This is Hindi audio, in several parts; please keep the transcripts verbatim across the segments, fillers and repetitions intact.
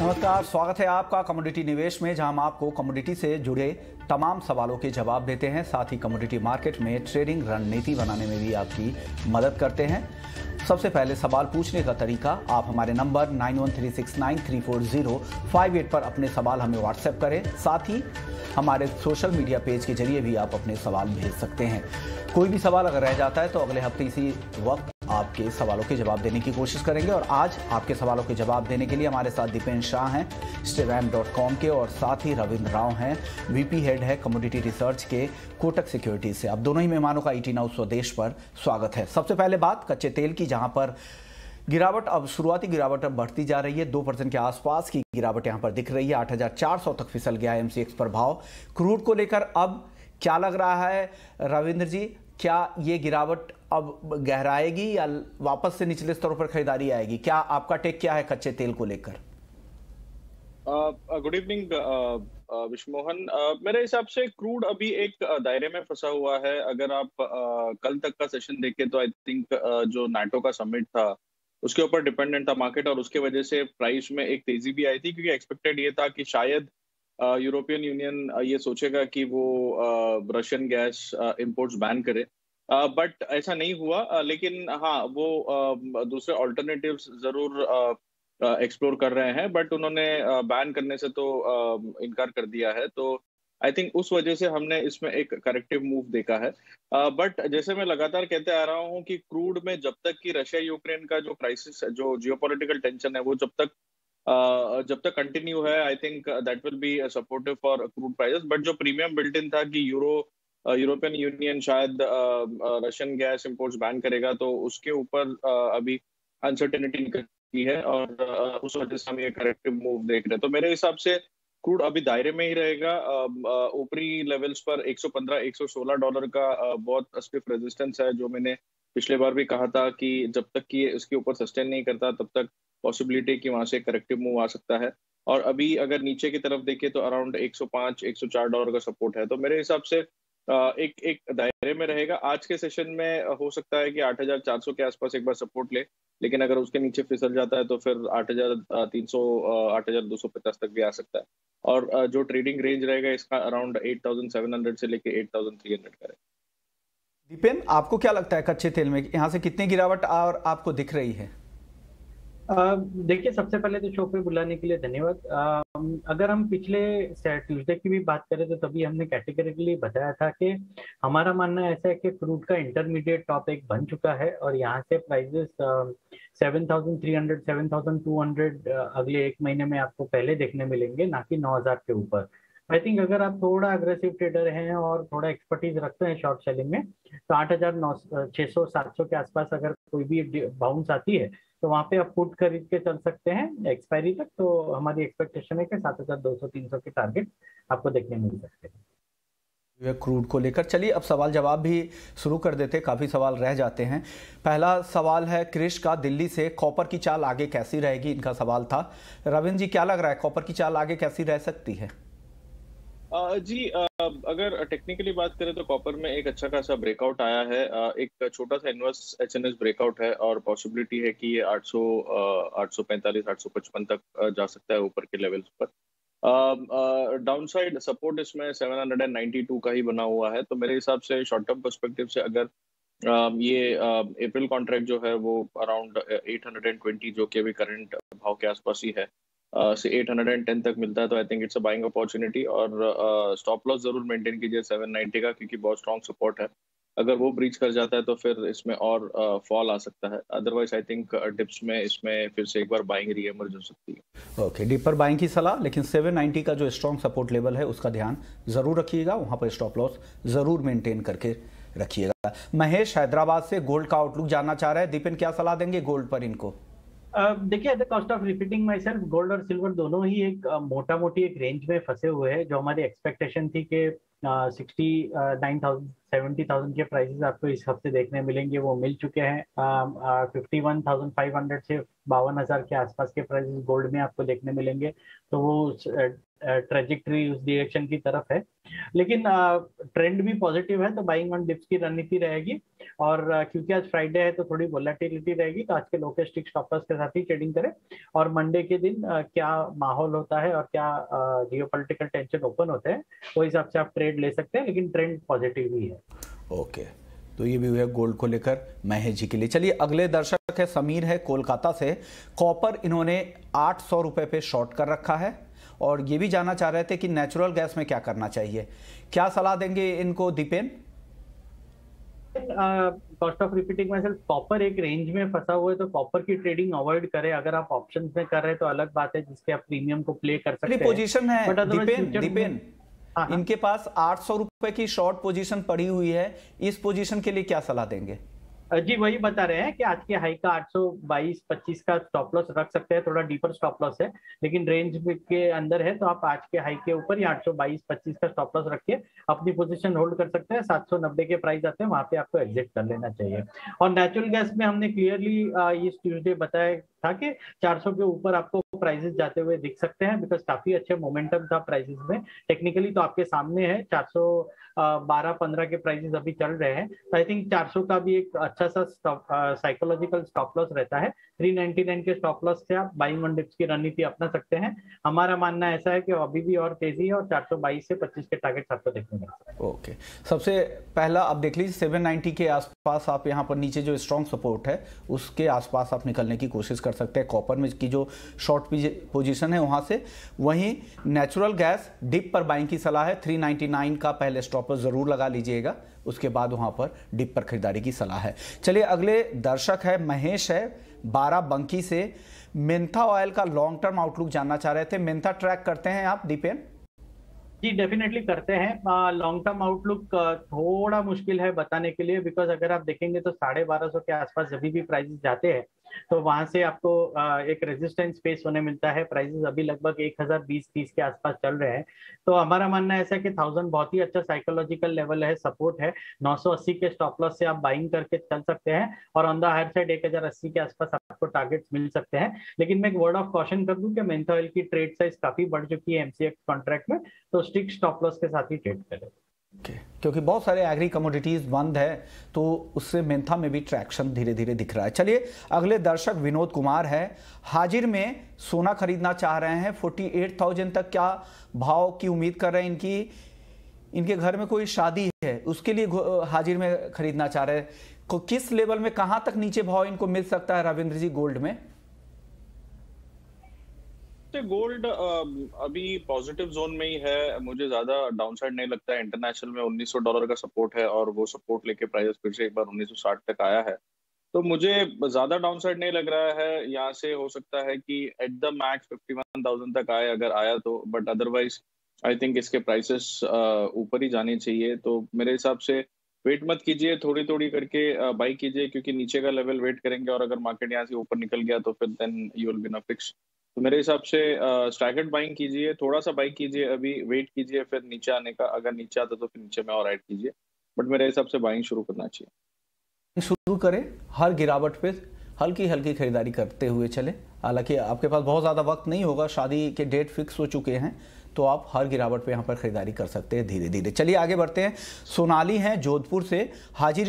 नमस्कार, स्वागत है आपका कमोडिटी निवेश में, जहां हम आपको कमोडिटी से जुड़े तमाम सवालों के जवाब देते हैं। साथ ही कमोडिटी मार्केट में ट्रेडिंग रणनीति बनाने में भी आपकी मदद करते हैं। सबसे पहले सवाल पूछने का तरीका, आप हमारे number nine one three six nine three four zero five eight पर अपने सवाल हमें व्हाट्सएप करें। साथ ही हमारे सोशल मीडिया पेज के जरिए भी आप अपने सवाल भेज सकते हैं। कोई भी सवाल अगर रह जाता है तो अगले हफ्ते इसी वक्त आपके सवालों के जवाब देने की कोशिश करेंगे। और आज आपके सवालों के जवाब देने के लिए हमारे साथ दीपेन शाह हैं स्टेवैन डॉट कॉम के, और साथ ही रविंद्र राव हैं, वीपी हेड है कमोडिटी रिसर्च के कोटक सिक्योरिटीज से। अब दोनों ही मेहमानों का ईटी नाउ स्वदेश पर स्वागत है। सबसे पहले बात कच्चे तेल की, जहां पर गिरावट अब शुरुआती गिरावट अब बढ़ती जा रही है। दो परसेंट के आसपास की गिरावट यहां पर दिख रही है। आठ हजार चार सौ तक फिसल गया एमसीएक्स पर भाव। क्रूड को लेकर अब क्या लग रहा है रविंद्र जी, क्या ये गिरावट अब गहराएगी या वापस से निचले स्तरों पर खरीदारी आएगी? क्या आपका टेक क्या है कच्चे तेल को लेकर? Good evening Vishwamohan. मेरे हिसाब से क्रूड अभी एक दायरे में फंसा हुआ है। अगर आप uh, कल तक का सेशन देखें तो आई थिंक uh, जो नाटो का समिट था उसके ऊपर डिपेंडेंट था मार्केट, और उसके वजह से प्राइस में एक तेजी भी आई थी, क्योंकि एक्सपेक्टेड ये था कि शायद यूरोपियन uh, यूनियन uh, ये सोचेगा कि वो रशियन गैस इंपोर्ट्स बैन करे, बट uh, ऐसा नहीं हुआ। uh, लेकिन हाँ, वो uh, दूसरे ऑल्टरनेटिव्स जरूर एक्सप्लोर uh, कर रहे हैं, बट उन्होंने बैन uh, करने से तो uh, इनकार कर दिया है। तो आई थिंक उस वजह से हमने इसमें एक करेक्टिव मूव देखा है। बट uh, जैसे मैं लगातार कहते आ रहा हूँ कि क्रूड में जब तक कि रशिया यूक्रेन का जो क्राइसिस, जो जियोपॉलिटिकल टेंशन है, वो जब तक uh, जब तक कंटिन्यू है, I think that will be supportive for crude prices. But जो प्रीमियम बिल्ट इन था कि यूरो यूरोपियन यूनियन शायद रशियन गैस इंपोर्ट्स बैन करेगा, तो उसके ऊपर uh, अभी अनसर्टेनिटी निकली है, और uh, उस वजह से हम ये करेक्टिव मूव देख रहे हैं। तो मेरे हिसाब से क्रूड अभी दायरे में ही रहेगा। ऊपरी लेवल्स पर एक सौ पंद्रह एक सौ सोलह डॉलर का uh, बहुत स्टिफ रेजिस्टेंस है, जो मैंने पिछले बार भी कहा था कि जब तक कि इसके ऊपर सस्टेन नहीं करता तब तक पॉसिबिलिटी कि वहां से करेक्टिव मूव आ सकता है। और अभी अगर नीचे की तरफ देखें तो अराउंड एक सौ पाँच एक सौ चार डॉलर का सपोर्ट है। तो मेरे हिसाब से एक एक दायरे में रहेगा। आज के सेशन में हो सकता है कि आठ हजार चार सौ के आसपास एक बार सपोर्ट ले, लेकिन अगर उसके नीचे फिसल जाता है तो फिर आठ हजार तीन सौ आठ हजार दो सौ पचास तक भी आ सकता है। और जो ट्रेडिंग रेंज रहेगा इसका अराउंड आठ हजार सात सौ से लेके आठ हजार तीन सौ का रहेगा। दीपेन, आपको क्या लगता है कच्चे तेल में यहाँ से कितनी गिरावट और आपको दिख रही है? देखिए, सबसे पहले तो शो पे बुलाने के लिए धन्यवाद। अगर हम पिछले ट्यूसडे की भी बात करें तो तभी हमने कैटेगरिकली बताया था कि हमारा मानना ऐसा है कि क्रूड का इंटरमीडिएट टॉप एक बन चुका है, और यहाँ से prices seven thousand three hundred seven thousand two hundred अगले एक महीने में आपको पहले देखने मिलेंगे, ना कि नौ हजार के ऊपर। आई थिंक अगर आप थोड़ा अग्रेसिव ट्रेडर हैं और थोड़ा एक्सपर्टीज रखते हैं शॉर्ट सेलिंग में, तो आठ हजार नौ छह सौ सात सौ के आसपास अगर कोई भी बाउंस आती है तो वहाँ पे आप पुट खरीद के चल सकते हैं एक्सपायरी तक। तो हमारी एक्सपेक्टेशन है कि सात हजार दो सौ तीन सौ के टारगेट आपको देखने मिल सकते हैं क्रूड को लेकर। चलिए अब सवाल जवाब भी शुरू कर देते, काफ़ी सवाल रह जाते हैं। पहला सवाल है क्रिश का दिल्ली से, कॉपर की चाल आगे कैसी रहेगी, इनका सवाल था। रविंद्र जी, क्या लग रहा है कॉपर की चाल आगे कैसी रह सकती है? Uh, जी uh, अगर टेक्निकली बात करें तो कॉपर में एक अच्छा खासा ब्रेकआउट आया है। uh, एक छोटा सा इनवर्स एचएनएस ब्रेकआउट है, और पॉसिबिलिटी है कि ये आठ सौ आठ सौ पैंतालीस आठ सौ पचपन तक uh, जा सकता है ऊपर के लेवल्स पर। डाउनसाइड सपोर्ट इसमें सात सौ बानवे का ही बना हुआ है। तो मेरे हिसाब से शॉर्ट टर्म पर्सपेक्टिव से अगर uh, ये अप्रैल uh, कॉन्ट्रैक्ट जो है वो अराउंड आठ सौ बीस, जो कि अभी करंट भाव के आसपास ही है, Uh, से आठ सौ दस तक मिलता है, तो I think it's a buying opportunity. और स्टॉप लॉस जरूर मेंटेन कीजिए सात सौ नब्बे का, क्योंकि बहुत स्ट्रॉन्ग सपोर्ट है। अगर वो ब्रीच कर जाता है तो फिर इसमें और फॉल uh, आ सकता है। अदरवाइज आई थिंक डिप्स में इसमें फिर से एक बार बाइंग रीएमर्ज हो सकती है। ओके, डीपर बाइंग की सलाह, लेकिन सात सौ नब्बे का जो स्ट्रॉन्ग सपोर्ट लेवल है उसका ध्यान जरूर रखिएगा, वहां पर स्टॉप लॉस जरूर मेंटेन करके रखिएगा। महेश हैदराबाद से गोल्ड का आउटलुक जानना चाह रहे हैं। दीपेन, क्या सलाह देंगे गोल्ड पर इनको? Uh, देखिए, at the cost of repeating myself, gold और सिल्वर दोनों ही एक uh, मोटा मोटी एक रेंज में फंसे हुए हैं। जो हमारी एक्सपेक्टेशन थी कि sixty nine thousand seventy thousand के प्राइसेस आपको इस हफ्ते देखने मिलेंगे, वो मिल चुके हैं। Fifty one thousand five hundred से बावन हजार के आसपास के प्राइसेस गोल्ड में आपको देखने मिलेंगे। तो वो ट्रेजेक्टरी उस डायरेक्शन की तरफ है, लेकिन ट्रेंड भी पॉजिटिव है तो बाइंग ऑन डिप्स की रणनीति रहेगी। और uh, क्योंकि आज फ्राइडे है तो थोड़ी वोलेटिलिटी रहेगी, तो आज के लोकल स्टिक स्टॉप लॉस के साथ ही ट्रेडिंग करें। और मंडे के दिन uh, क्या माहौल होता है और क्या जियोपॉलिटिकल टेंशन ओपन होते हैं वो हिसाब से आप ट्रेड ले सकते हैं, लेकिन ट्रेंड पॉजिटिव ही है। ओके, तो ये भी हुआ गोल्ड को लेकर महेश जी के लिए। चलिए अगले दर्शक है समीर है कोलकाता से। कॉपर इन्होंने आठ सौ रुपए पे शॉर्ट कर रखा है और ये भी जानना चाह रहे थे कि नेचुरल गैस में क्या करना चाहिए, क्या सलाह देंगे इनको Dipen? Cost of repeating myself, copper एक रेंज में फंसा हुआ है तो कॉपर की ट्रेडिंग अवॉइड करें। अगर आप ऑप्शंस में कर रहे हैं तो अलग बात है जिसके आप प्रीमियम को प्ले कर सकते हैं। पोजीशन है दीपेन, दीपेन हाँ, हाँ। इनके पास आठ सौ रुपए की शॉर्ट पोजीशन पड़ी हुई है, इस पोजीशन के लिए क्या सलाह देंगे? जी वही बता रहे हैं कि आज के हाई का आठ सौ बाईस पच्चीस का स्टॉप लॉस रख सकते हैं, थोड़ा डीपर स्टॉप लॉस है लेकिन रेंज के अंदर है, तो आप आज के हाई के ऊपर ही आठ सौ बाईस पच्चीस का स्टॉप लॉस रख के अपनी पोजीशन होल्ड कर सकते हैं। सात सौ नब्बे के प्राइस आते हैं, वहां पे आपको एग्जिट कर लेना चाहिए। और नेचुरल गैस में हमने क्लियरली इस ट्यूसडे बताया था कि चार सौ के ऊपर आपको प्राइसेस जाते हुए दिख सकते हैं, बिकॉज काफी अच्छे मोमेंटम था प्राइसेस में। टेक्निकली तो आपके सामने है, चार सौ बारह पंद्रह के प्राइसेस अभी चल रहे हैं, तो आई थिंक चार सौ का भी एक अच्छा सा साइकोलॉजिकल स्टॉप लॉस रहता है। तीन सौ निन्यानवे के स्टॉप लॉस से आप बाइंग ऑन डिप्स की रणनीति अपना सकते हैं। हमारा मानना ऐसा है कि अभी भी और तेजी है और चार सौ बाईस से पच्चीस के टारगेट आपको देखने मिल सकते हैं। ओके, सबसे पहला आप देख लीजिए सात सौ नब्बे के आसपास, आप यहाँ पर नीचे जो स्ट्रॉन्ग सपोर्ट है उसके आसपास आप निकलने की कोशिश कर सकते हैं। कॉपर में की जो शॉर्ट पोजीशन है वहां से, वहीं नेचुरल गैस डिप पर बाइंग की सलाह है। तीन सौ निन्यानवे का पहले स्टॉप लॉस जरूर लगा लीजिएगा, उसके बाद वहां पर डिप पर खरीदारी की सलाह है। चलिए अगले दर्शक है महेश है बारह बंकी से। मेंथा ऑयल का लॉन्ग टर्म आउटलुक जानना चाह रहे थे। मेंथा ट्रैक करते हैं आप दीपेन? जी डेफिनेटली करते हैं। लॉन्ग टर्म आउटलुक थोड़ा मुश्किल है बताने के लिए, बिकॉज अगर आप देखेंगे तो साढ़े बारह सौ के आसपास जब भी प्राइसेस जाते हैं तो वहां से आपको एक रेजिस्टेंस स्पेस होने मिलता है। प्राइसेस अभी लगभग एक हजार बीस तीस के आसपास चल रहे हैं, तो हमारा मानना ऐसा है कि थाउजेंड बहुत ही अच्छा साइकोलॉजिकल लेवल है, सपोर्ट है। नौ सौ अस्सी के स्टॉप लॉस से आप बाइंग करके चल सकते हैं और ऑन द हायर साइड एक हजार अस्सी के आसपास आपको टारगेट्स मिल सकते हैं। लेकिन मैं एक वर्ड ऑफ कॉशन कर दूं कि मेंथा ऑयल की ट्रेड साइज काफी बढ़ चुकी है एमसीएक्स कॉन्ट्रैक्ट में, तो स्टिक स्टॉप लॉस के साथ ही ट्रेड करें। Okay. क्योंकि बहुत सारे एग्री कमोडिटीज बंद है तो उससे मेंथा में भी ट्रैक्शन धीरे धीरे दिख रहा है। चलिए अगले दर्शक विनोद कुमार है हाजिर में, सोना खरीदना चाह रहे हैं। अड़तालीस हज़ार तक क्या भाव की उम्मीद कर रहे हैं? इनकी इनके घर में कोई शादी है उसके लिए हाजिर में खरीदना चाह रहे हैं। किस लेवल में कहां तक नीचे भाव इनको मिल सकता है रविंद्र जी गोल्ड में? गोल्ड अभी पॉजिटिव जोन में ही है, मुझे ज्यादा डाउनसाइड नहीं लगता है। इंटरनेशनल में उन्नीस सौ डॉलर का सपोर्ट है और वो सपोर्ट लेके प्राइस फिर से एक बार उन्नीस सौ साठ तक आया है, तो मुझे ज्यादा डाउनसाइड नहीं लग रहा है। यहाँ से हो सकता है कि एट द मैक्स इक्यावन हज़ार तक आए अगर आया तो, बट अदरवाइज आई थिंक इसके प्राइसेस ऊपर ही जाने चाहिए। तो मेरे हिसाब से वेट मत कीजिए, थोड़ी थोड़ी करके बाई कीजिए, क्योंकि नीचे का लेवल वेट करेंगे और अगर मार्केट यहाँ से ऊपर निकल गया तो फिर then you will be in a fix. तो मेरे हिसाब से स्टैगर्ड बाइंग कीजिए, थोड़ा सा बाइक कीजिए, अभी वेट कीजिए फिर नीचे आने का, अगर नीचे आता तो फिर नीचे में और ऐड कीजिए, बट मेरे हिसाब से बाइंग शुरू करना चाहिए। शुरू करें, हर गिरावट पे हल्की हल्की खरीदारी करते हुए चले। हालांकि आपके पास बहुत ज़्यादा वक्त नहीं होगा, शादी के डेट फिक्स हो चुके हैं, तो आप हर गिरावट पे यहाँ पर खरीदारी कर सकते हैं धीरे धीरे। चलिए आगे बढ़ते हैं। सोनाली हैं जोधपुर से, हाजिर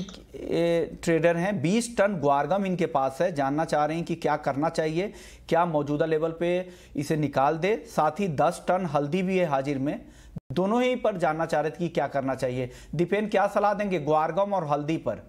ट्रेडर हैं। बीस टन ग्वारगम इनके पास है, जानना चाह रहे हैं कि क्या करना चाहिए, क्या मौजूदा लेवल पे इसे निकाल दे। साथ ही दस टन हल्दी भी है हाजिर में, दोनों ही पर जानना चाह रहे थे कि क्या करना चाहिए। दीपेन क्या सलाह देंगे ग्वारगम और हल्दी पर?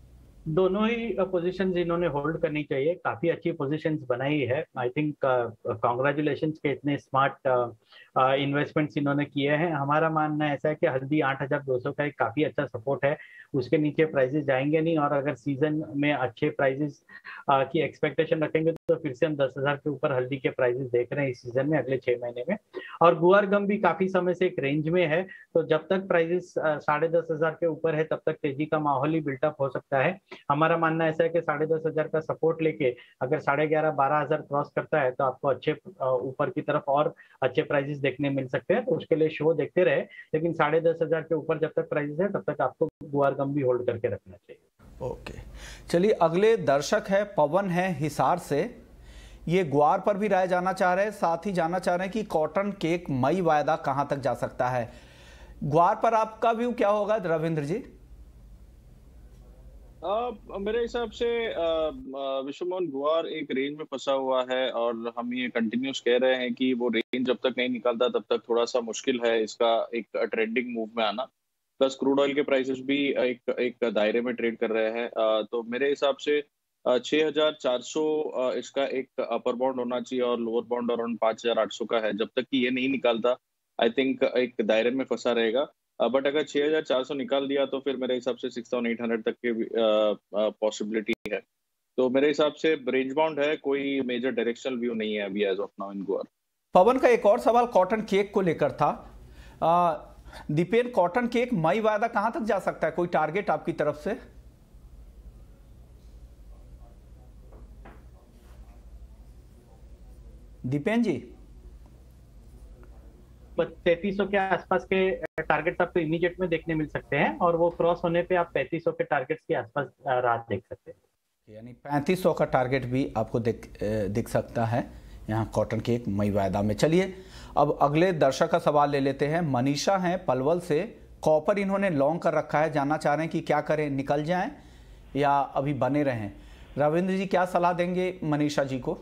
दोनों ही पोजीशंस इन्होंने होल्ड करनी चाहिए, काफी अच्छी पोजीशंस बनाई है। आई थिंक कांग्रेचुलेशंस के इतने स्मार्ट इन्वेस्टमेंट्स इन्होंने किए हैं। हमारा मानना ऐसा है कि हल्दी आठ हजार दो सौ का एक काफी अच्छा सपोर्ट है, उसके नीचे प्राइसेस जाएंगे नहीं, और अगर सीजन में अच्छे प्राइसेस की एक्सपेक्टेशन रखेंगे तो फिर से हम दस हजार के ऊपर हल्दी के प्राइसेस देख रहे हैं इस सीजन में, अगले छह महीने में। और गुआर गम भी काफी समय से एक रेंज में है, तो जब तक प्राइसेस साढ़े दस हजार के ऊपर है तब तक तेजी का माहौल ही बिल्टअप हो सकता है। हमारा मानना ऐसा है कि साढ़े दस हजार का सपोर्ट लेके अगर साढ़े ग्यारह बारह हजार क्रॉस करता है तो आपको अच्छे ऊपर की तरफ और अच्छे प्राइसेस देखने मिल सकते हैं, तो उसके लिए शो देखते रहे। लेकिन साढ़े दस हजार के ऊपर जब तक प्राइसेस है तब तक आपको गुआर गम भी होल्ड करके रखना चाहिए। ओके, चलिए अगले दर्शक है पवन है हिसार से। ये ग्वार पर भी राय जानना चाह रहे हैं, साथ ही जानना चाह रहे हैं कि कॉटन केक मई वायदा कहां तक जा सकता है। ग्वार पर आपका व्यू क्या होगा रविंद्र जी? आ, मेरे हिसाब से विश्वमोहन, गुआर एक रेंज में फंसा हुआ है और हम ये कंटिन्यूस कह रहे हैं कि वो रेंज जब तक नहीं निकलता तब तक थोड़ा सा मुश्किल है इसका एक ट्रेंडिंग मूव में आना। प्लस क्रूड ऑयल के प्राइसेस भी एक एक दायरे में ट्रेड कर रहे हैं। तो मेरे हिसाब से छह हज़ार चार सौ इसका एक अपर बाउंड होना चाहिए और लोअर बाउंड अराउंड पाँच हज़ार आठ सौ का है। जब तक कि ये नहीं निकालता आई थिंक एक दायरे में फंसा रहेगा। बट अगर छह हज़ार चार सौ निकाल दिया तो फिर मेरे हिसाब से छह हज़ार आठ सौ तक की पॉसिबिलिटी है। तो मेरे हिसाब से रेंज बाउंड है, कोई मेजर डायरेक्शनल व्यू नहीं है अभी एज ऑफ नाउ इन गुआर। पवन का एक और सवाल कॉटन केक को लेकर था। दीपेन, कॉटन केक मई वायदा कहां तक जा सकता है? कोई टारगेट आपकी तरफ से? दीपेन जी, तैतीस सौ के आसपास के टारगेट्स आपको इमीडिएट में देखने मिल सकते हैं और वो क्रॉस होने पे आप पैंतीस सौ के टारगेट्स के आसपास राह देख सकते हैं। यानी पैंतीस सौ का टारगेट भी आपको दिख दिख सकता है यहाँ कॉटन के एक मई वायदा में। चलिए अब अगले दर्शक का सवाल ले लेते हैं। मनीषा हैं पलवल से। कॉपर इन्होंने लॉन्ग कर रखा है, जानना चाह रहे हैं कि क्या करें, निकल जाएं या अभी बने रहें? रविंद्र जी क्या सलाह देंगे मनीषा जी को?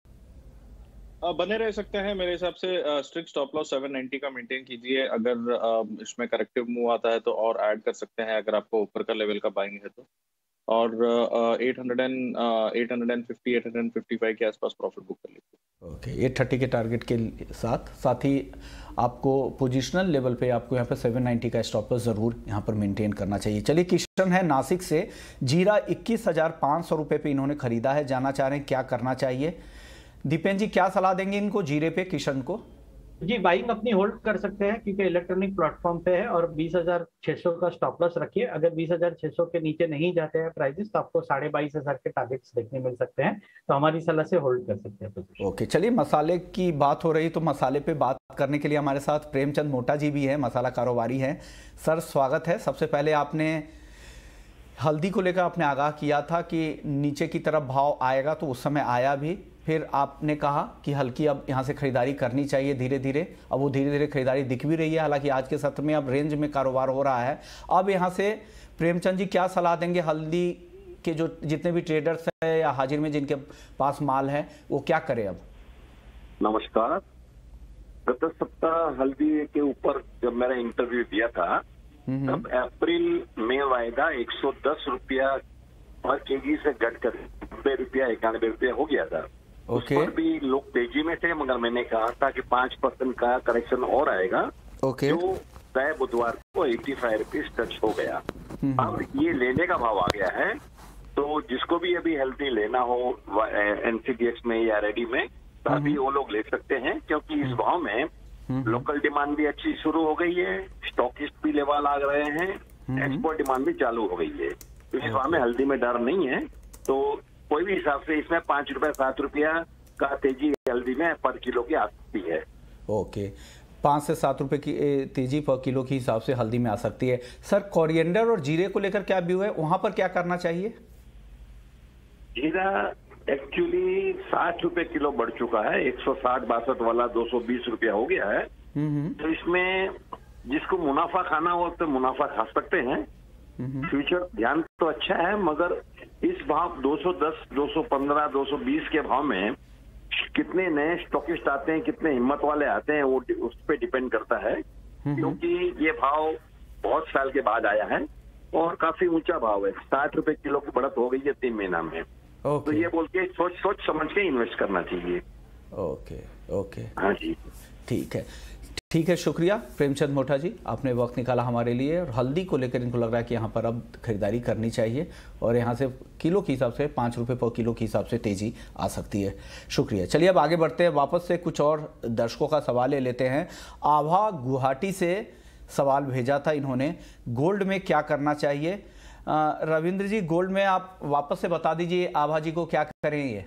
बने रह सकते हैं मेरे हिसाब से। स्ट्रिक्ट स्टॉप लॉस सात सौ नब्बे का मेंटेन कीजिए। अगर इसमें करेक्टिव मूव आता है तो और ऐड कर सकते हैं अगर आपको ऊपर का लेवल का बाइंग है तो। और आठ सौ एंड आठ सौ पचास आठ सौ पचपन के आसपास प्रॉफिट बुक कर लीजिए। ओके, आठ सौ तीस के टारगेट के साथ साथ ही आपको पोजिशनल लेवल पे आपको यहाँ पे सात सौ नब्बे का स्टॉप लॉस जरूर यहाँ पर मेंटेन करना चाहिए। चलिए किशन है नासिक से। जीरा इक्कीस हजार पाँच सौ रुपये पे इन्होंने खरीदा है, जानना चाह रहे हैं क्या करना चाहिए। दीपेन जी क्या सलाह देंगे इनको जीरे पे, किशन को? जी, बाइंग अपनी होल्ड कर सकते हैं क्योंकि इलेक्ट्रॉनिक प्लेटफॉर्म पे है और बीस हज़ार छह सौ का स्टॉप लॉस रखिए। अगर बीस हज़ार छह सौ के नीचे नहीं जाते हैं प्राइसेस तो आपको साढ़े बाईस हजार के टारगेट्स देखने मिल सकते हैं, तो हमारी सलाह से होल्ड कर सकते हैं। ओके, चलिए मसाले की बात हो रही तो मसाले पे बात करने के लिए हमारे साथ प्रेमचंद मोटा जी भी है, मसाला कारोबारी हैं। सर स्वागत है। सबसे पहले आपने हल्दी को लेकर आपने आगाह किया था कि नीचे की तरफ भाव आएगा, तो उस समय आया भी। फिर आपने कहा कि हल्की अब यहाँ से खरीदारी करनी चाहिए धीरे धीरे। अब वो धीरे धीरे खरीदारी दिख भी रही है, हालांकि आज के सत्र में अब रेंज में कारोबार हो रहा है। अब यहाँ से प्रेमचंद जी क्या सलाह देंगे हल्दी के जो जितने भी ट्रेडर्स हैं या हाजिर में जिनके पास माल है, वो क्या करें अब? नमस्कार। गत सप्ताह हल्दी के ऊपर जब मैंने इंटरव्यू दिया था तब अप्रैल में वायदा एक सौ दस रुपया पर केजी से घटकर नब्बे रुपया इक्यानवे रुपया हो गया था। ओके। उस पर भी लोग तेजी में थे, मगर मैंने कहा था कि पांच परसेंट का करेक्शन और आएगा। ओके। जो तय बुधवार को एटी फाइव रुपीज टच हो गया। अब ये लेने का भाव आ गया है, तो जिसको भी अभी हेल्दी लेना हो एनसीडीएक्स में या रेडी में, तो अभी वो लोग ले सकते हैं, क्योंकि इस भाव में लोकल डिमांड भी अच्छी शुरू हो गई है, स्टॉकिस्ट भी लेवल आ रहे हैं, एक्सपोर्ट डिमांड भी चालू हो गई है। तो इस भाव में हल्दी में डर नहीं है। तो कोई भी हिसाब से इसमें पांच रुपया सात रुपया का तेजी हल्दी में पर किलो की आ सकती है। ओके, पाँच से सात रुपए की तेजी पर किलो के हिसाब से हल्दी में आ सकती है। सर कोरिएंडर और जीरे को लेकर क्या व्यू है, वहां पर क्या करना चाहिए? जीरा एक्चुअली साठ रुपए किलो बढ़ चुका है, एक सौ साठ बासठ वाला दो सौ बीस रुपया हो गया है। तो इसमें जिसको मुनाफा खाना हो तो मुनाफा खा सकते हैं। फ्यूचर ध्यान तो अच्छा है, मगर इस भाव दो सौ दस, दो सौ पंद्रह, दो सौ बीस के भाव में कितने नए स्टॉकिस्ट आते हैं, कितने हिम्मत वाले आते हैं, वो उस पर डिपेंड करता है। क्योंकि ये भाव बहुत साल के बाद आया है और काफी ऊंचा भाव है। साठ रुपए किलो की बढ़त हो गई है तीन महीना में। तो ये बोल के सोच सोच समझ के इन्वेस्ट करना चाहिए। ओके ओके, हाँ जी, ठीक है ठीक है, शुक्रिया प्रेमचंद मोटा जी, आपने वक्त निकाला हमारे लिए। और हल्दी को लेकर इनको लग रहा है कि यहाँ पर अब खरीदारी करनी चाहिए और यहाँ से किलो के हिसाब से पाँच रुपये पर किलो के हिसाब से तेजी आ सकती है। शुक्रिया। चलिए अब आगे बढ़ते हैं, वापस से कुछ और दर्शकों का सवाल ले लेते हैं। आभा गुवाहाटी से सवाल भेजा था इन्होंने, गोल्ड में क्या करना चाहिए। रविंद्र जी गोल्ड में आप वापस से बता दीजिए आभा जी को क्या करें ये।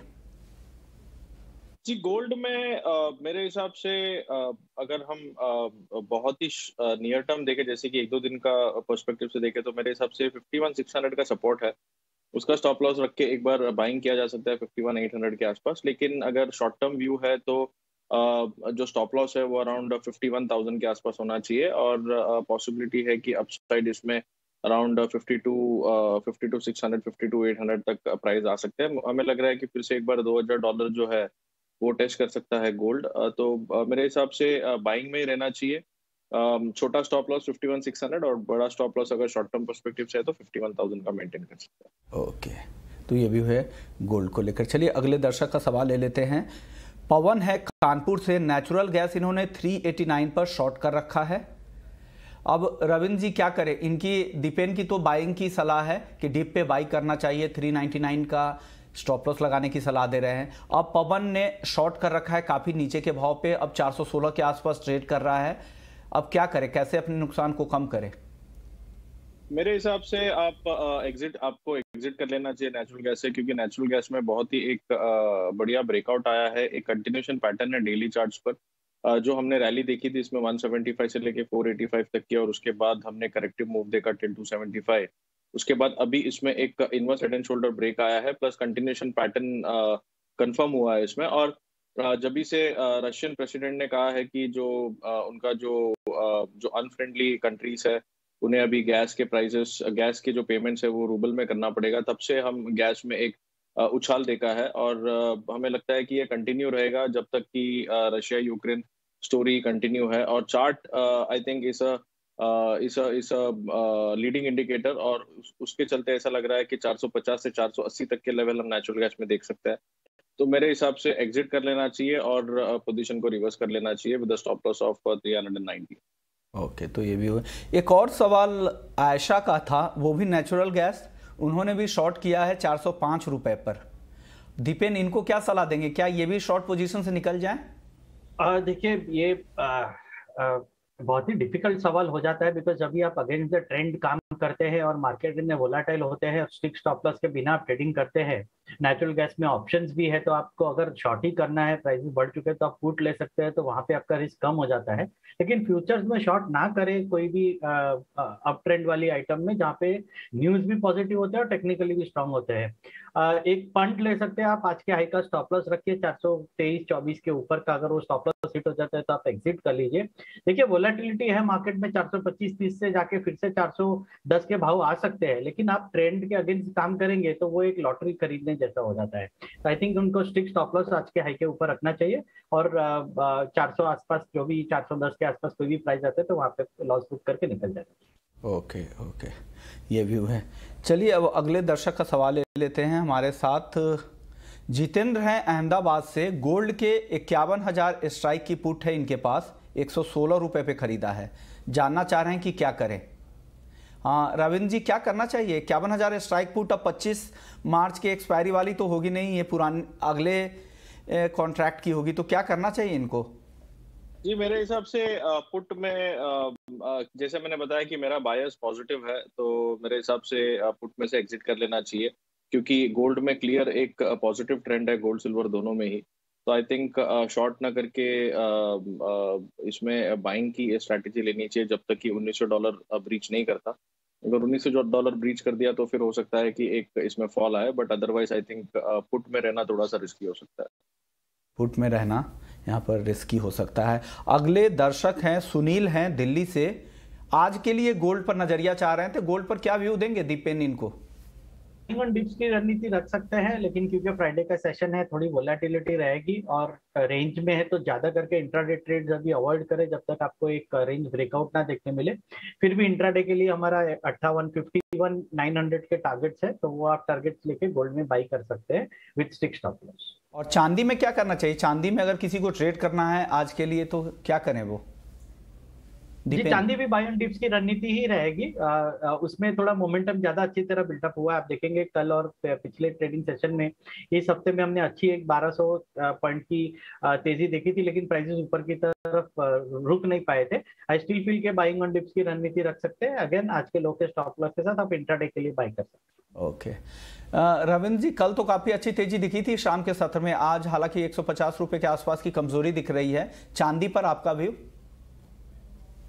जी गोल्ड में आ, मेरे हिसाब से आ, अगर हम आ, बहुत ही नियर टर्म देखें, जैसे कि एक दो दिन का पर्सपेक्टिव से देखें, तो मेरे हिसाब से इक्यावन हज़ार छह सौ का सपोर्ट है उसका स्टॉप लॉस रख के एक बार बाइंग किया जा सकता है फिफ्टी वन एट हंड्रेड के आसपास। लेकिन अगर शॉर्ट टर्म व्यू है तो uh, जो स्टॉप लॉस है वो अराउंड फिफ्टी वन थाउजेंड के आसपास होना चाहिए, और पॉसिबिलिटी uh, है कि अपसाइड इसमें around fifty two fifty two six hundred fifty two eight hundred तक प्राइस आ सकते हैं। हमें लग रहा है कि फिर से एक बार दो हजार डॉलर जो है वो टेस्ट कर सकता है गोल्ड। तो uh, मेरे हिसाब से बाइंग में ही रहना चाहिए। um, छोटा stop loss fifty one six hundred और बड़ा स्टॉप लॉस अगर शॉर्ट टर्म पर्सपेक्टिव से है तो फिफ्टी वन थाउजेंड का मेंटेन कर सकता है। ओके, तो ये भी है गोल्ड को लेकर। चलिए अगले दर्शक का सवाल ले लेते हैं। पवन है कानपुर से। नेचुरल गैस इन्होंने थ्री एटी नाइन पर शॉर्ट कर रखा है। अब रविंद्र जी क्या करें? इनकी दीपेन की तो बाइंग की सलाह है कि डिप पे बाई करना चाहिए, थ्री नाइन्टी नाइन का स्टॉप लॉस लगाने की सलाह दे रहे हैं। अब पवन ने शॉर्ट कर रखा है काफी नीचे के भाव पे, अब चार सौ सोलह के आसपास ट्रेड कर रहा है। अब क्या करें, कैसे अपने नुकसान को कम करें? मेरे हिसाब से आप एग्जिट आपको एग्जिट कर लेना चाहिए नेचुरल गैस से, क्योंकि नेचुरल गैस में बहुत ही एक आ, बढ़िया ब्रेकआउट आया है। एक कंटिन्यूएशन पैटर्न है डेली चार्ट्स पर। आ, जो हमने रैली देखी थी इसमें वन सेवेंटी फाइव से लेके फोर एटी फाइव तक की, और उसके बाद हमने करेक्टिव मूव देखा टिल टू सेवेंटी फाइव। उसके बाद अभी इसमें एक inverse head and shoulder break आया है, प्लस कंटिन्यूएशन पैटर्न कंफर्म हुआ है इसमें। और जब भी से रशियन प्रेसिडेंट ने कहा है कि जो आ, उनका जो आ, जो अनफ्रेंडली कंट्रीज है उन्हें अभी गैस के प्राइसेस, गैस के जो पेमेंट्स है वो रूबल में करना पड़ेगा, तब से हम गैस में एक उछाल देखा है। और हमें लगता है कि ये कंटिन्यू रहेगा जब तक कि रशिया यूक्रेन स्टोरी कंटिन्यू है। और चार्ट आई थिंक इस इस इस लीडिंग इंडिकेटर, और उस, उसके चलते ऐसा लग रहा है कि चार सौ पचास से चार सौ अस्सी तक के लेवल हम नेचुरल गैस में देख सकते हैं। तो मेरे हिसाब से एग्जिट कर लेना चाहिए और पोजीशन को रिवर्स कर लेना चाहिए with the stop loss of three ninety. Okay, तो ये भी हुआ। एक और सवाल आयशा का था, वो भी नेचुरल गैस, उन्होंने भी शॉर्ट किया है चार सौ पाँच रुपए पर। दीपेन, इनको क्या सलाह देंगे? क्या ये भी शॉर्ट पोजीशन से निकल जाएं? देखिए ये आ, आ, बहुत ही डिफिकल्ट सवाल हो जाता है, बिकॉज अभी आप अगेंस्ट द ट्रेंड काम करते हैं और मार्केट में वोलाटाइल होते हैं, स्ट्रिक्ट स्टॉप लॉस के बिना आप ट्रेडिंग करते हैं। नेचुरल गैस में ऑप्शंस भी है, तो आपको अगर शॉर्ट ही करना है, प्राइसेस बढ़ चुके हैं तो आप पुट ले सकते हैं, तो वहां पे आपका रिस्क कम हो जाता है। लेकिन फ्यूचर्स में शॉर्ट ना करें कोई भी अप ट्रेंड वाली आइटम में, जहाँ पे न्यूज भी पॉजिटिव होते हैं और टेक्निकली भी स्ट्रांग होते हैं। एक पंट ले सकते हैं आप, आज के हाई का स्टॉप लॉस रखिए चार सौ तेईस चौबीस के ऊपर का, अगर वो स्टॉप लॉस हिट हो जाता है तो आप एग्जिट कर लीजिए। देखिए वोलेटिलिटी है मार्केट में, चार सौ पच्चीस तीस से जाके फिर से चार सौ दस के भाव आ सकते हैं, लेकिन आप ट्रेंड के अगेंस्ट काम करेंगे तो वो एक लॉटरी खरीदने जैसा हो जाता है। तो आई थिंक उनको स्ट्रिक्ट स्टॉप लॉस आज के हाई के ऊपर रखना चाहिए, और चार सौ आसपास जो भी चार सौ दस के आसपास कोई भी प्राइस आता है तो वहां पे लॉस बुक करके निकल जाएगा। ओके ओके, ये व्यू है। चलिए अब अगले दर्शक का सवाल ले लेते हैं। हमारे साथ जितेंद्र हैं अहमदाबाद से। गोल्ड के इक्यावन हजार स्ट्राइक की पुट है इनके पास, एक सौ सोलह रुपए पे खरीदा है। जानना चाह रहे हैं कि क्या करें। हाँ रविंद्र जी, क्या करना चाहिए? इक्यावन हजार स्ट्राइक पुट अब पच्चीस मार्च की एक्सपायरी वाली तो होगी नहीं, ये पुराने अगले कॉन्ट्रैक्ट की होगी, तो क्या करना चाहिए इनको? जी मेरे हिसाब से पुट में जैसे मैंने बताया कि मेरा बायस पॉजिटिव है, तो मेरे हिसाब से पुट में से एग्जिट कर लेना चाहिए, क्योंकि गोल्ड में क्लियर एक पॉजिटिव ट्रेंड है, गोल्ड सिल्वर दोनों में ही। तो आई थिंक शॉर्ट ना करके इसमें बाइंग की स्ट्रैटेजी लेनी चाहिए जब तक कि उन्नीस सौ डॉलर ब्रीच नहीं करता। अगर उन्नीस सौ डॉलर ब्रीच कर दिया तो फिर हो सकता है कि एक इसमें फॉल आए, but otherwise I think put में रहना थोड़ा सा रिस्की हो सकता है। पुट में रहना यहाँ पर रिस्की हो सकता है। अगले दर्शक हैं सुनील हैं दिल्ली से। आज के लिए गोल्ड पर नजरिया चाह रहे हैं, तो गोल्ड पर क्या व्यू देंगे दीपेन इनको? डिप्स की रणनीति रख सकते हैं, लेकिन क्योंकि फ्राइडे का सेशन है थोड़ी वोलेटिलिटी रहेगी और रेंज में है, तो ज्यादा करके इंट्राडे ट्रेड्स अभी अवॉइड करें जब तक आपको एक रेंज ब्रेकआउट ना देखने मिले। फिर भी इंट्राडे के लिए हमारा अट्ठावन फिफ्टी वन नाइन हंड्रेड के टारगेट्स है, तो वो आप टारगेट्स लेके गोल्ड में बाई कर सकते हैं विद स्टिक स्टॉप लॉस। और चांदी में क्या करना चाहिए? चांदी में अगर किसी को ट्रेड करना है आज के लिए तो क्या करें वो? जी चांदी भी बाय ऑन डिप्स की रणनीति ही रहेगी। आ, आ, उसमें थोड़ा मोमेंटम ज्यादा अच्छी तरह बिल्डअप हुआ है। आप देखेंगे कल और पिछले ट्रेडिंग सेशन में, इस हफ्ते में हमने अच्छी एक बारह सौ पॉइंट की तेजी देखी थी, लेकिन प्राइसेस ऊपर की तरफ रुक नहीं पाए थे। आई स्टिल फील के बाइंग ऑन डिप्स की रणनीति रख सकते हैं। अगेन आज के लो के स्टॉप लॉस के साथ आप इंट्राडे के लिए बाई कर सकते हैं। ओके रविंद्र जी, कल तो काफी अच्छी तेजी दिखी थी शाम के सत्र में, आज हालांकि एक सौ पचास रुपए के आसपास की कमजोरी दिख रही है। चांदी पर आपका व्यू?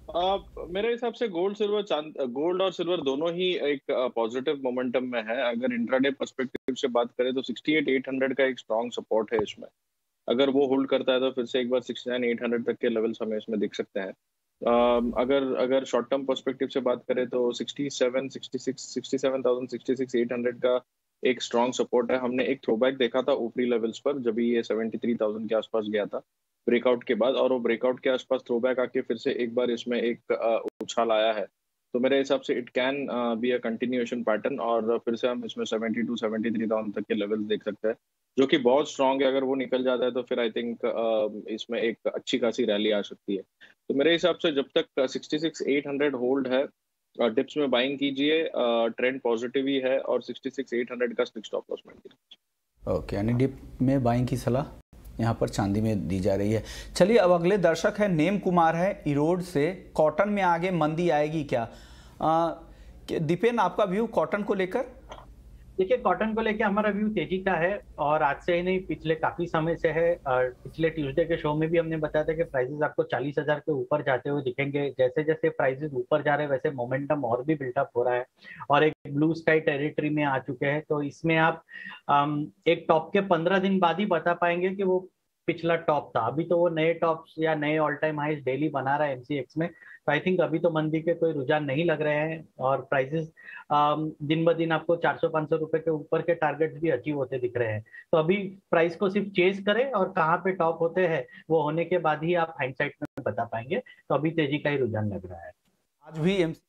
आ, मेरे हिसाब से गोल्ड सिल्वर चांद गोल्ड और सिल्वर दोनों ही एक पॉजिटिव मोमेंटम में है। अगर इंट्राडे पर्सपेक्टिव से बात करें तो सिक्सटी एट एट हंड्रेड का एक स्ट्रॉन्ग सपोर्ट है इसमें। अगर वो होल्ड करता है तो फिर से एक बार सिक्सटी नाइन एट हंड्रेड तक के लेवल्स हमें इसमें दिख सकते हैं। Uh, अगर अगर शॉर्ट टर्म पर्सपेक्टिव से बात करें तो sixty seven, sixty six, sixty seven thousand, sixty six eight hundred का एक स्ट्रॉन्ग सपोर्ट है। हमने एक थ्रोबैक देखा था ऊपरी लेवल्स पर जब ये सेवेंटी थ्री थाउजेंड के आसपास गया था ब्रेकआउट के बाद, और वो ब्रेकआउट के आसपास थ्रोबैक आके फिर से एक बार इसमें एक uh, उछाल आया है। तो मेरे हिसाब से it can be a continuation pattern, और फिर से हम इसमें seventy two seventy three thousand तक के लेवल्स देख सकते हैं, जो कि बहुत स्ट्रॉन्ग है। अगर वो निकल जाता है तो फिर आई थिंक uh, इसमें एक अच्छी खासी रैली आ सकती है। तो मेरे हिसाब से जब तक sixty six eight hundred hold है, डिप्स में बाइंग कीजिए, ट्रेंड पॉजिटिव ही है, और सिक्सटी सिक्स एट हंड्रेड का stick stop loss maintain. Okay, यानी डिप में बाइंग की सलाह यहाँ पर चांदी में दी जा रही है। चलिए अब अगले दर्शक है नेम कुमार है इरोड से। कॉटन में आगे मंदी आएगी क्या? दीपेन, आपका व्यू कॉटन को लेकर? देखिए, कॉटन को लेके हमारा व्यू तेजी का है, और आज से ही नहीं पिछले काफी समय से है। और पिछले ट्यूसडे के शो में भी हमने बताया था कि प्राइसेस आपको चालीस हजार के ऊपर जाते हुए दिखेंगे। जैसे जैसे प्राइसेस ऊपर जा रहे हैं वैसे मोमेंटम और भी बिल्टअप हो रहा है और एक ब्लू स्काई टेरिटरी में आ चुके हैं। तो इसमें आप एक टॉप के पंद्रह दिन बाद ही बता पाएंगे कि वो पिछला टॉप था। अभी तो वो नए टॉप्स या नए ऑल टाइम हाइज डेली बना रहा है एमसीएक्स में। तो आई थिंक अभी तो मंदी के कोई रुझान नहीं लग रहे हैं, और प्राइसेस दिन ब दिन आपको चार सौ पाँच सौ रुपए के ऊपर के टारगेट्स भी अचीव होते दिख रहे हैं। तो अभी प्राइस को सिर्फ चेज करें, और कहाँ पे टॉप होते हैं वो होने के बाद ही आप हाइंडसाइट में बता पाएंगे। तो अभी तेजी का ही रुझान लग रहा है। आज भी एम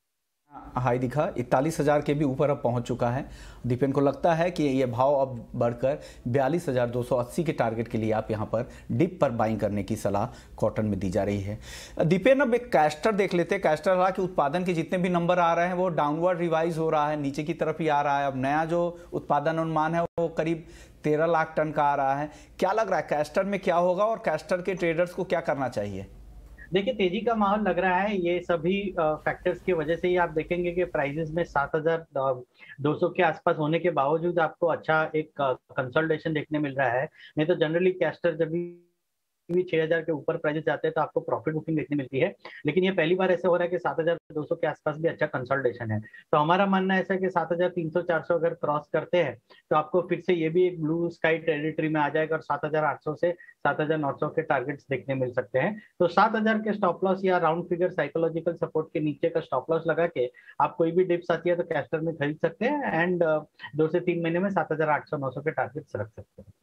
हाई दिखा, इकतालीस हजार के भी ऊपर अब पहुंच चुका है। दीपेन को लगता है कि ये भाव अब बढ़कर बयालीस हजार दो सौ अस्सी के टारगेट के लिए आप यहां पर डिप पर बाइंग करने की सलाह कॉटन में दी जा रही है। दीपेन, अब एक कैस्टर देख लेते हैं। कैस्टर रहा कि उत्पादन के जितने भी नंबर आ रहे हैं वो डाउनवर्ड रिवाइज हो रहा है, नीचे की तरफ ही आ रहा है। अब नया जो उत्पादन अनुमान है वो करीब तेरह लाख टन का आ रहा है। क्या लग रहा है कैस्टर में क्या होगा, और कैस्टर के ट्रेडर्स को क्या करना चाहिए? देखिए, तेजी का माहौल लग रहा है। ये सभी फैक्टर्स की वजह से ही आप देखेंगे कि प्राइसेस में सात हजार दो सौ के आसपास होने के बावजूद आपको अच्छा एक कंसोलिडेशन देखने मिल रहा है। नहीं तो जनरली कैस्टर जब भी छह हजार के ऊपर प्राइसेस जाते हैं तो आपको प्रॉफिट बुकिंग देखने मिलती है, लेकिन ये पहली बार ऐसा हो रहा है कि सात हजार दो सौ के आसपास भी अच्छा कंसोलिडेशन है। तो हमारा मानना ऐसा है कि सात हजार तीन सौ चार सौ अगर क्रॉस करते हैं तो आपको फिर से ये भी एक ब्लू स्काई टेरिटरी में आ जाएगा, और सात हजार आठ सौ से सात हजार नौ सौ के टारगेट्स देखने मिल सकते हैं। तो सात हजार के स्टॉप लॉस या राउंड फिगर साइकोलॉजिकल सपोर्ट के नीचे का स्टॉप लॉस लगा के आप कोई भी डिप्स आती है तो कैस्टर में खरीद सकते हैं, एंड दो से तीन महीने में सात हजार आठ सौ नौ सौ के टारगेट्स रख सकते हैं।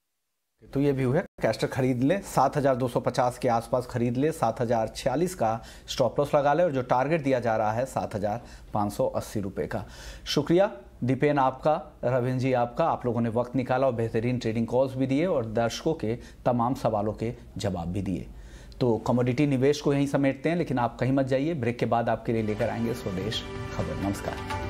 तो ये व्यू है, कैस्टर खरीद ले, सात हजार दो सौ पचास के आसपास खरीद ले, सात हजार छियालीस का स्टॉप लॉस लगा ले, और जो टारगेट दिया जा रहा है सात हजार पाँच सौ अस्सी रुपये का। शुक्रिया दीपेन आपका, रविंद्र जी आपका, आप लोगों ने वक्त निकाला और बेहतरीन ट्रेडिंग कॉल्स भी दिए और दर्शकों के तमाम सवालों के जवाब भी दिए। तो कमोडिटी निवेश को यहीं समेटते हैं, लेकिन आप कहीं मत जाइए, ब्रेक के बाद आपके लिए लेकर आएंगे स्वदेश खबर। नमस्कार।